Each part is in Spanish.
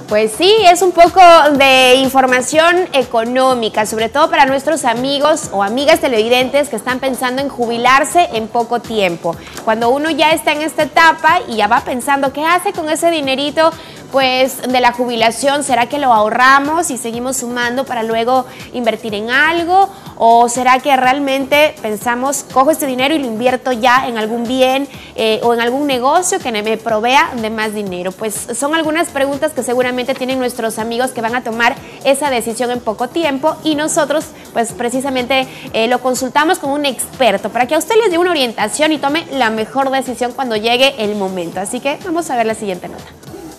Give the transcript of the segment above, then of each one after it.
Pues sí, es un poco de información económica, sobre todo para nuestros amigos o amigas televidentes que están pensando en jubilarse en poco tiempo. Cuando uno ya está en esta etapa y ya va pensando qué hace con ese dinerito, pues de la jubilación, ¿será que lo ahorramos y seguimos sumando para luego invertir en algo? ¿O será que realmente pensamos, cojo este dinero y lo invierto ya en algún bien o en algún negocio que me provea de más dinero? Pues son algunas preguntas que seguramente tienen nuestros amigos que van a tomar esa decisión en poco tiempo, y nosotros pues precisamente lo consultamos con un experto para que a usted les dé una orientación y tome la mejor decisión cuando llegue el momento. Así que vamos a ver la siguiente nota.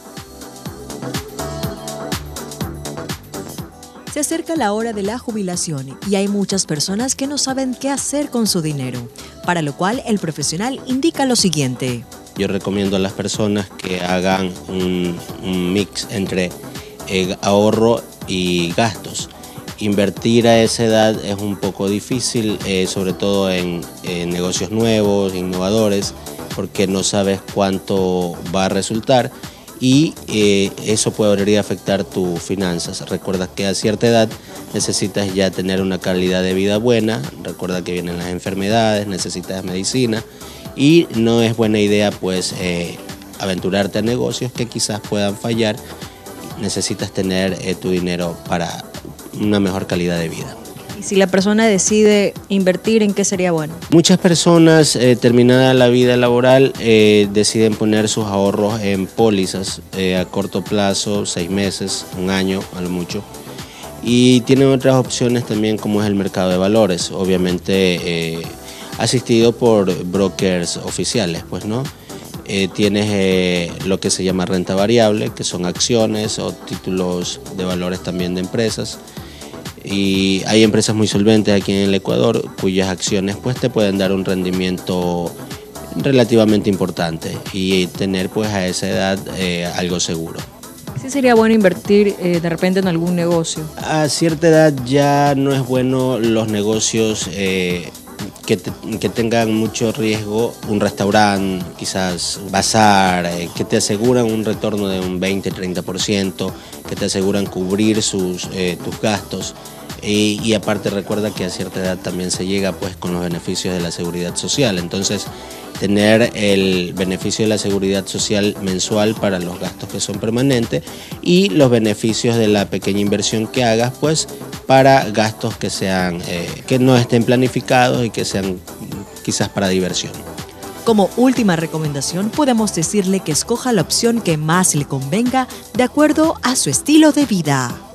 Se acerca la hora de la jubilación y hay muchas personas que no saben qué hacer con su dinero, para lo cual el profesional indica lo siguiente. Yo recomiendo a las personas que hagan un mix entre ahorro y gastos. Invertir a esa edad es un poco difícil, sobre todo en negocios nuevos, innovadores, porque no sabes cuánto va a resultar. Y eso podría afectar tus finanzas. Recuerda que a cierta edad necesitas ya tener una calidad de vida buena, recuerda que vienen las enfermedades, necesitas medicina y no es buena idea pues aventurarte a negocios que quizás puedan fallar. Necesitas tener tu dinero para una mejor calidad de vida. Y si la persona decide invertir, ¿en qué sería bueno? Muchas personas, terminada la vida laboral, deciden poner sus ahorros en pólizas a corto plazo, 6 meses, 1 año a lo mucho. Y tienen otras opciones también, como es el mercado de valores, obviamente asistido por brokers oficiales, pues, ¿no? Tienes lo que se llama renta variable, que son acciones o títulos de valores también de empresas. Y hay empresas muy solventes aquí en el Ecuador cuyas acciones pues te pueden dar un rendimiento relativamente importante y tener pues a esa edad algo seguro. Sí sería bueno invertir de repente en algún negocio. A cierta edad ya no es bueno los negocios que tengan mucho riesgo, un restaurante, quizás bazar, que te aseguran un retorno de un 20-30%, que te aseguran cubrir tus gastos. Y aparte recuerda que a cierta edad también se llega pues con los beneficios de la seguridad social. Entonces tener el beneficio de la seguridad social mensual para los gastos que son permanentes y los beneficios de la pequeña inversión que hagas pues para gastos que sean que no estén planificados y que sean quizás para diversión. Como última recomendación, podemos decirle que escoja la opción que más le convenga de acuerdo a su estilo de vida.